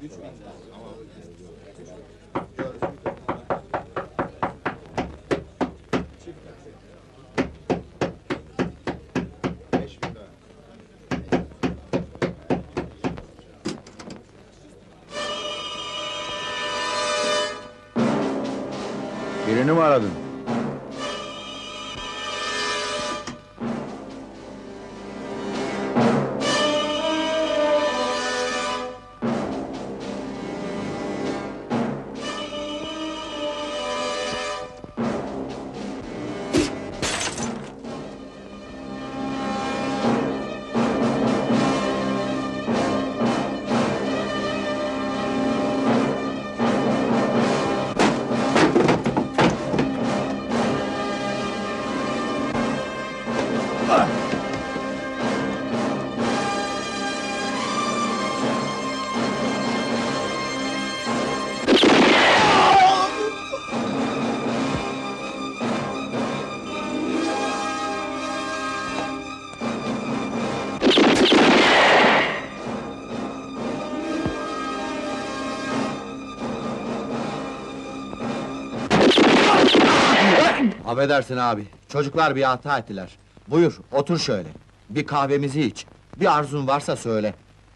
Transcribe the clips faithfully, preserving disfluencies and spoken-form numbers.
Birini mi aradın? Affedersin abi, çocuklar bir hata ettiler. Buyur, otur şöyle. Bir kahvemizi iç. Bir arzun varsa söyle.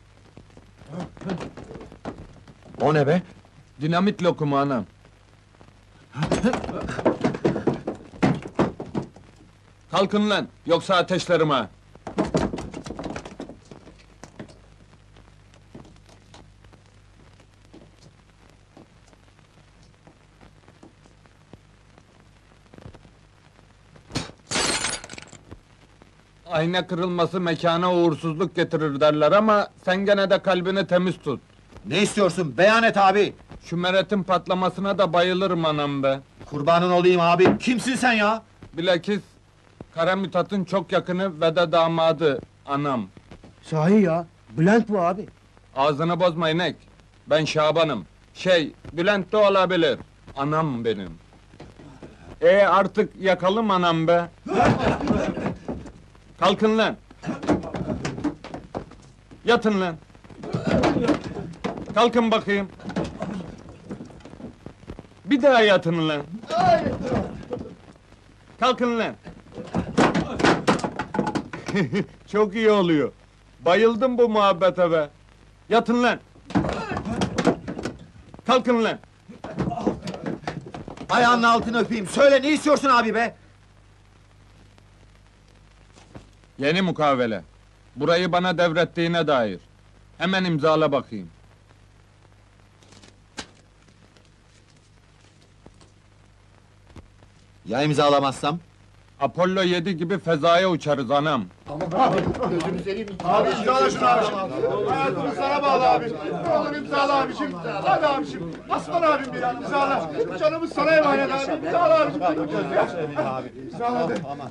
O ne be? Dinamit lokumu anam. Kalkın lan, yoksa ateşlerim ha! Ayna kırılması mekâna uğursuzluk getirir derler ama sen gene de kalbini temiz tut. Ne istiyorsun? Beyan et abi! Şu meretin patlamasına da bayılırım anam be. Kurbanın olayım abi, kimsin sen ya? Bilakis Kara Mithat'ın çok yakını ve de damadı anam. Sahi ya, Bülent bu abi. Ağzını bozma inek. Ben Şaban'ım. Şey, Bülent de olabilir. Anam benim. E artık yakalım anam be. Kalkın lan. Yatın lan. Kalkın bakayım. Bir daha yatın lan. Kalkın lan. Çok iyi oluyor. Bayıldım bu muhabbete be. Yatın lan. Kalkın lan. Ayağının altını öpeyim, söyle ne istiyorsun abi be? Yeni mukavele. Burayı bana devrettiğine dair. Hemen imzala bakayım. Ya imzalamazsam? Apollo yedi gibi fezaya uçarız anam. Abi imzala şunu abi. Hayatımız sana bağlı abi. Ne olur imzala abicim. Hadi abicim. Aslan abim bir an imzala. Canımız sana emanet abi. İmzala abicim. Abi. İmzala hadi. Aman.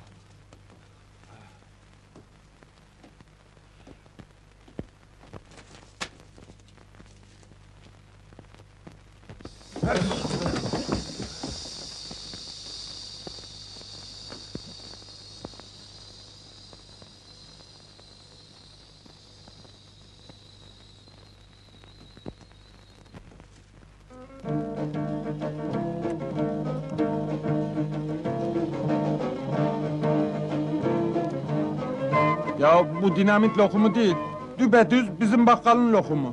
Ya bu dinamit lokumu değil. Düpedüz bizim bakkalın lokumu.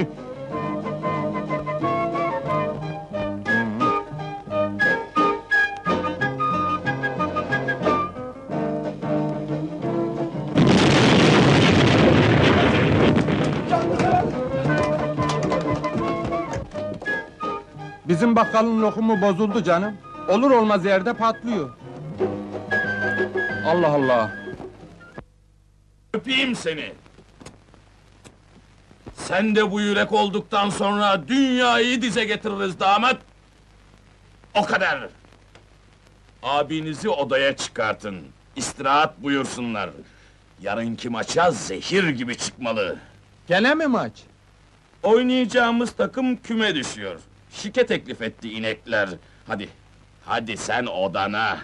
Bizim bakkalın lokumu bozuldu canım. Olur olmaz yerde patlıyor. Allah Allah! Öpeyim seni! Sen de bu yürek olduktan sonra dünyayı dize getiririz damat! O kadar! Abinizi odaya çıkartın, istirahat buyursunlar. Yarınki maça zehir gibi çıkmalı. Gene mi maç? Oynayacağımız takım küme düşüyor. Şike teklif etti inekler. Hadi, hadi sen odana!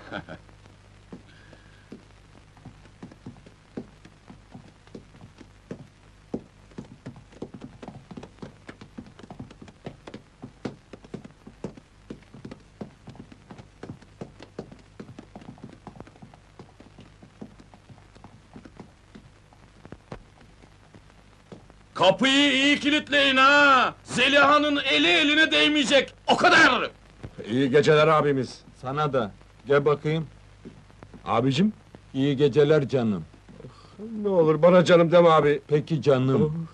Kapıyı iyi kilitleyin ha! Zeliha'nın eli eline değmeyecek, o kadar! İyi geceler abimiz. Sana da. Gel bakayım. Abicim? İyi geceler canım. Ne olur bana canım deme abi. Peki canım.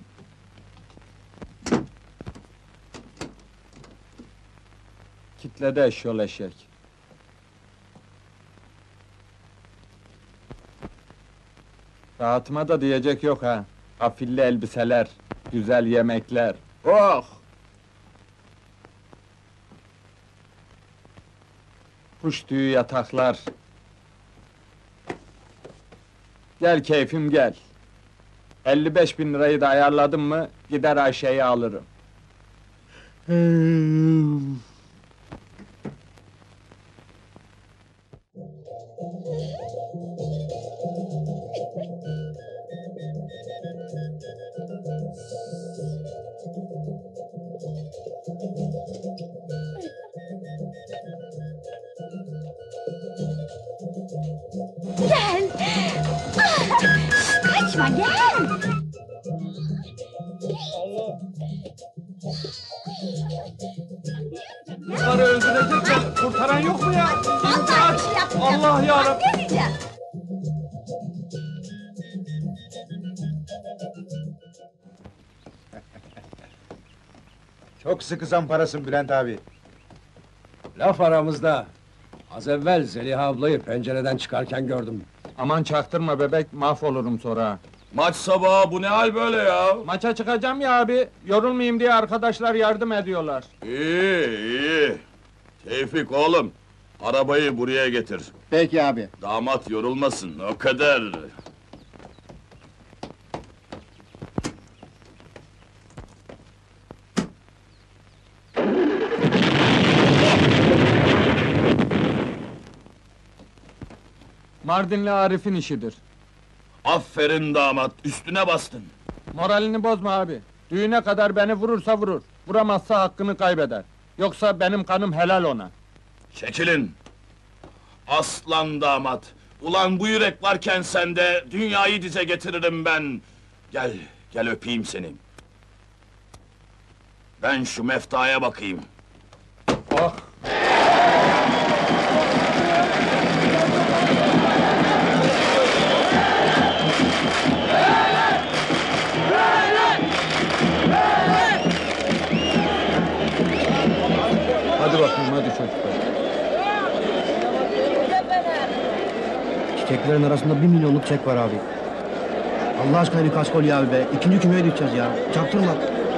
Kitle de eşyol eşek. Rahatıma da diyecek yok ha. Afilli elbiseler, güzel yemekler. Oh! Kuş tüyü yataklar. Gel keyfim gel. elli beş bin lirayı da ayarladım mı, gider Ayşe'yi alırım. Gel! Ah! Kaçma, gel! Bunları öldürecekler, kurtaran yok mu ya? Allah bir şey yapmayacağım! Allah yarabbim! Bak, ne diyeceğim? Çok sıkı zamparasın Bülent abi. Laf aramızda. Az evvel Zeliha ablayı pencereden çıkarken gördüm. Aman çaktırma bebek, mahvolurum sonra. Maç sabahı, bu ne hal böyle ya? Maça çıkacağım ya abi, yorulmayayım diye arkadaşlar yardım ediyorlar. İyi, iyi. Tevfik oğlum, arabayı buraya getir. Peki abi. Damat yorulmasın, o kadar. Mardinli Arif'in işidir. Aferin damat, üstüne bastın. Moralini bozma abi. Düğüne kadar beni vurursa vurur. Vuramazsa hakkını kaybeder. Yoksa benim kanım helal ona. Çekilin! Aslan damat! Ulan bu yürek varken sende, dünyayı dize getiririm ben! Gel, gel öpeyim seni. Ben şu meftaya bakayım. Oh! Hadi bakayım, hadi çocuklar. Çiçeklerin arasında bir milyonluk çek var abi. Allah aşkına bir kaç kolye abi be. İkinci kümeye düşeceğiz ya. Çaktırma.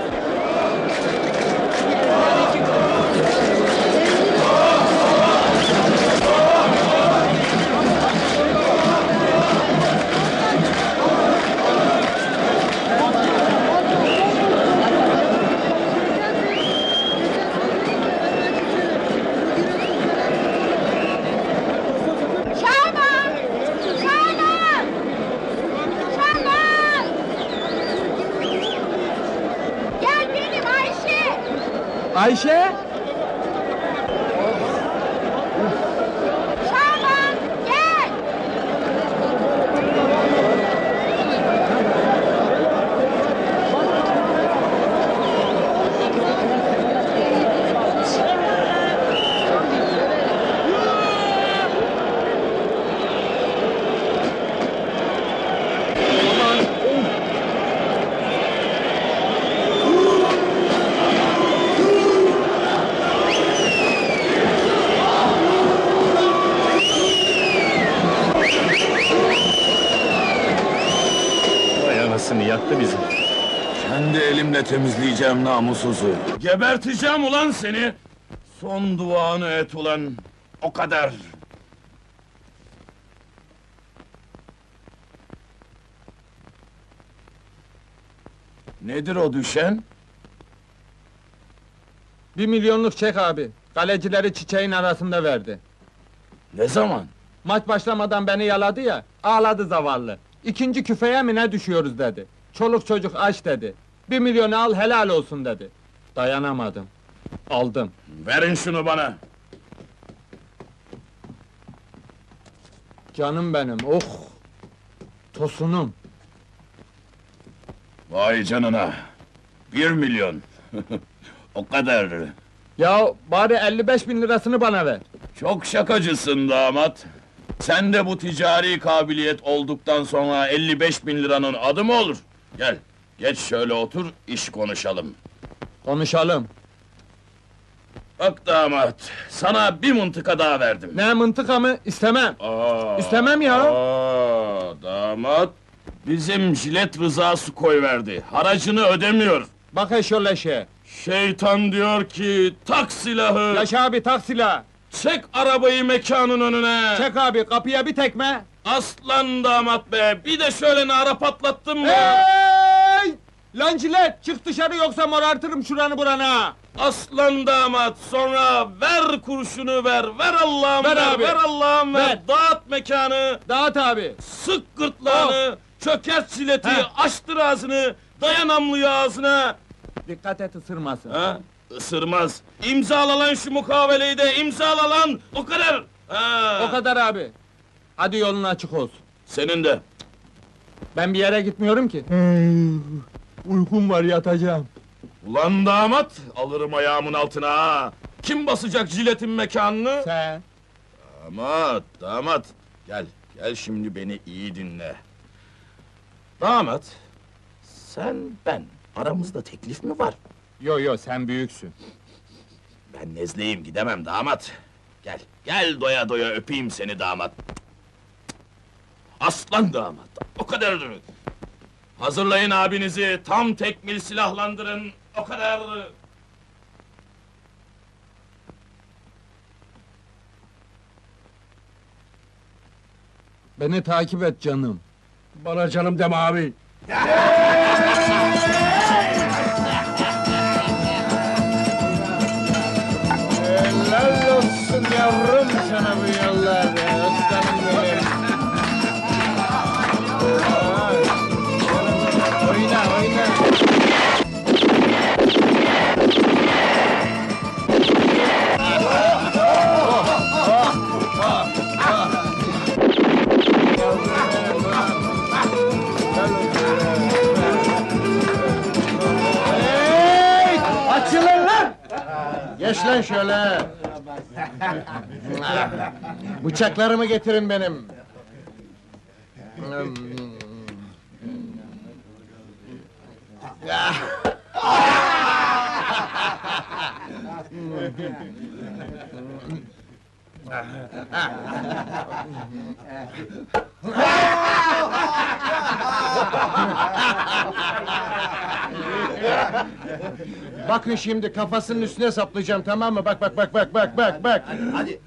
Şaban! Şaban! Şaban! Gel benim Ayşe! Ayşe! Şaban! Gel! Vay anasını yaktı bizi. Kendi elimle temizleyeceğim namussuzu. Geberteceğim ulan seni! Son duanı et ulan, o kadar! Nedir o düşen? Bir milyonluk çek abi. Kalecileri çiçeğin arasında verdi. Ne zaman? Maç başlamadan beni yaladı ya, ağladı zavallı. İkinci küfeye mi ne düşüyoruz dedi. Çoluk çocuk aç dedi. Bir milyonu al helal olsun dedi. Dayanamadım. Aldım. Verin şunu bana! Canım benim, oh! Tosunum! Vay canına! Bir milyon! O kadar! Ya bari elli beş bin lirasını bana ver. Çok şakacısın damat! Sen de bu ticari kabiliyet olduktan sonra elli beş bin liranın adı mı olur? Gel, geç şöyle otur, iş konuşalım. Konuşalım. Bak damat, sana bir mıntıka daha verdim. Ne mıntıka mı? İstemem. Aa, İstemem ya. Aa, damat, bizim jilet rızası koyverdi. Haracını ödemiyor. Bak he şöyle şey. Şeytan diyor ki, tak silahı, Yaşa abi taksila. çek arabayı mekanın önüne. Çek abi kapıya bir tekme. Aslan damat be, bir de şöyle nara patlattın mı? Hey! Lan cilet çık dışarı yoksa morartırım şuranı burana. Aslan damat, sonra ver kurşunu ver, ver Allah'ım Ver ver, abi. ver Allah'ım ver, Ver. dağıt mekanı, Dağıt abi. sık gırtlağını, çökert sileti, Heh. açtır ağzını, dayan amlıyı ağzına. Dikkat et ısırmasın. Ha? Isırmaz. İmzala lan şu mukaveleyi de, imzala lan, o kadar. Ha. O kadar abi. Hadi yolun açık olsun. Senin de. Ben bir yere gitmiyorum ki. Uykum var yatacağım. Ulan damat, alırım ayağımın altına ha. Kim basacak jiletin mekanını? Sen. Damat, damat. Gel, gel şimdi beni iyi dinle. Damat, sen, ben, aramızda teklif mi var? Yo yo sen büyüksün. Ben nezleyim, gidemem damat. Gel, gel doya doya öpeyim seni damat. Aslan damat, o kadar. Hazırlayın abinizi, tam tekmil silahlandırın, o kadar. Beni takip et canım. Bana canım deme abi. Helal olsun yavrum sana bu yollar. Aslanım benim. Oyna oyna. Açılın lan! Geç lan şöyle! Bıçaklarımı getirin benim! Bakın şimdi kafasının üstüne saplayacağım, tamam mı? Bak bak bak bak bak bak bak! Hadi.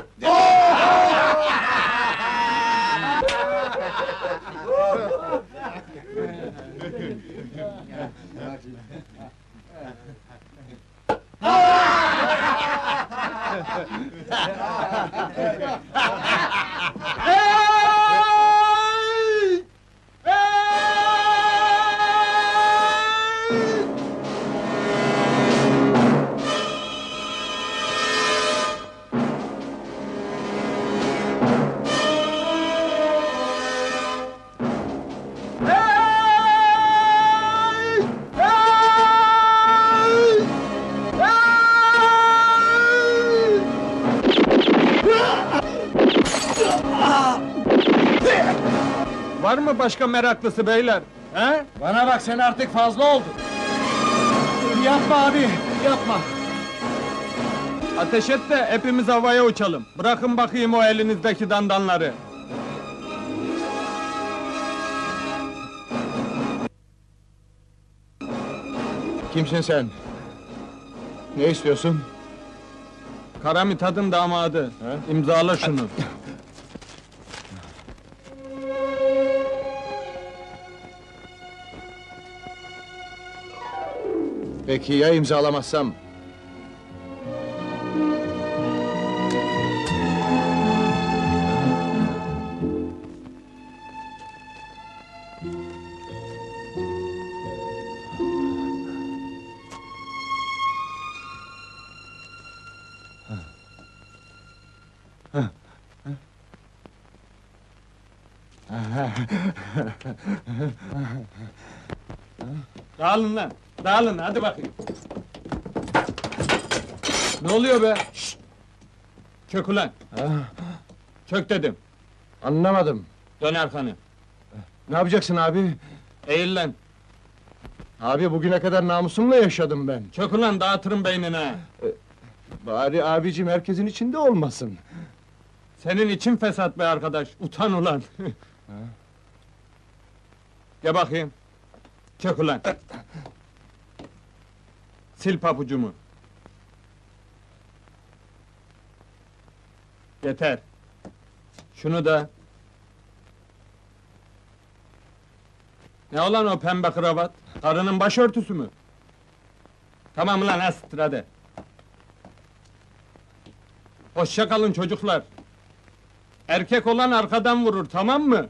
Hey! Hey! Hey! Hey! Var mı başka meraklısı beyler? He? Bana bak, sen artık fazla oldun! Yapma abi, yapma! Ateş et de hepimiz havaya uçalım. Bırakın bakayım o elinizdeki dandanları. Kimsin sen? Ne istiyorsun? Kara Mithat'ın damadı. İmzala şunu. Peki ya imzalamazsam? Dağılın lan, dağılın, hadi bakayım. Ne oluyor be? Şşt! Çök ulan! Çök dedim, Anlamadım. dön arkanı. Ne yapacaksın abi? Eğil lan, Abi bugüne kadar namusumla yaşadım ben. çök ulan, dağıtırım beynine. Bari abicim herkesin içinde olmasın. Senin için fesat be arkadaş, utan ulan! Gel bakayım. Çök ulan! Sil papucumu. Yeter. Şunu da. Ne olan o pembe kravat? Karının başörtüsü mü? Tamam ulan, asittir hadi. Hoşça kalın çocuklar. Erkek olan arkadan vurur, tamam mı?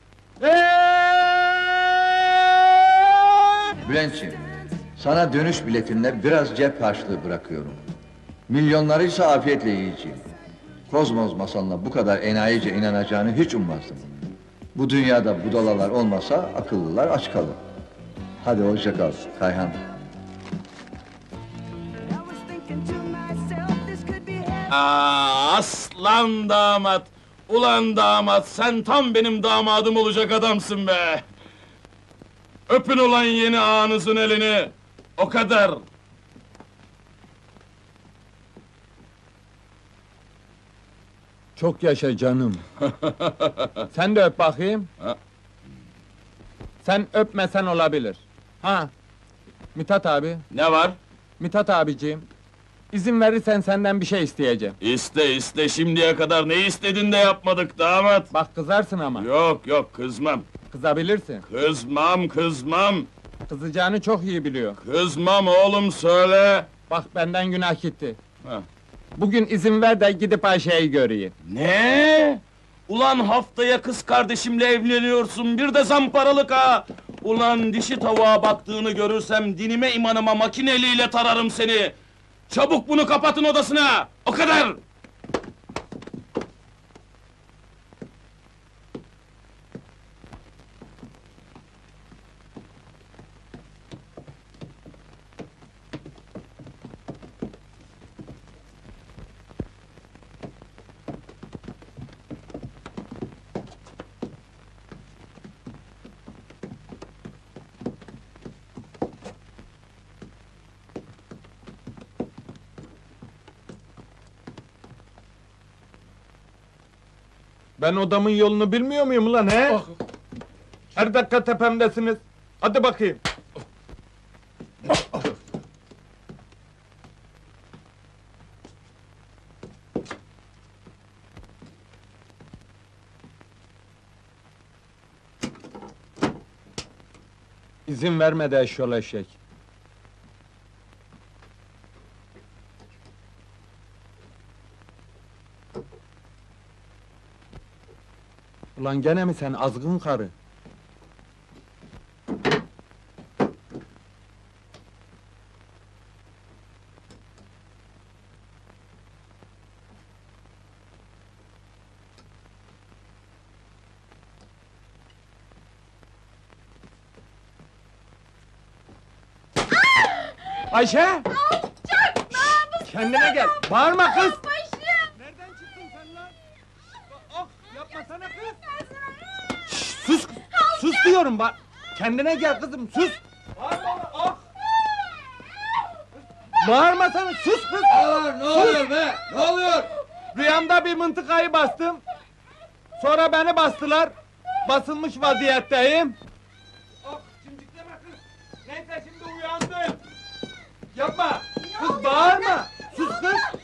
Bülentciğim, sana dönüş biletinde biraz cep harçlığı bırakıyorum. Milyonları ise afiyetle yiyeceğim. Kozmoz masalına bu kadar enayice inanacağını hiç ummazdım. Bu dünyada budalalar olmasa akıllılar aç kalır. Hadi hoşça kal, Kayhan. Aa, aslan damat! Ulan damat, sen tam benim damadım olacak adamsın be! Öpün ulan yeni ağanızın elini! O kadar! Çok yaşa canım. Sen de öp bakayım. Ha. Sen öpmesen olabilir. Ha. Mithat abi, Ne var? Mithat abiciğim. İzin verirsen senden bir şey isteyeceğim. İste iste, şimdiye kadar ne istedin de yapmadık damat! Bak kızarsın ama. Yok yok, kızmam! Kızabilirsin. Kızmam, kızmam! Kızacağını çok iyi biliyor. Kızmam oğlum, söyle! Bak benden günah gitti. Ha. Bugün izin ver de gidip Ayşe'yi göreyim. Ne? Ulan haftaya kız kardeşimle evleniyorsun, bir de zamparalık ha! Ulan dişi tavuğa baktığını görürsem dinime imanıma makineliyle tararım seni! Çabuk bunu kapatın odasına! O kadar! Ben odamın yolunu bilmiyor muyum lan he? Her dakika tepemdesiniz. Hadi bakayım. İzin vermedi eşyol eşek. Ulan gene mi sen azgın karı? Ayşe! Kendine gel! Bağırma kız! Nereden çıktın sen lan? Ah! Yapmasana kız! Şşş, sus! Sus diyorum bak! Kendine gel kızım, sus! Bağırma! Ah! Bağırma sana, sus kız! Ne oluyor, ne oluyor be? Ne oluyor? Rüyamda bir mıntıkayı bastım. Sonra beni bastılar. Basılmış vaziyetteyim. Ah, cimcikleme kız! Neyse şimdi uyandım. Yapma! Kız bağırma! Sus kız!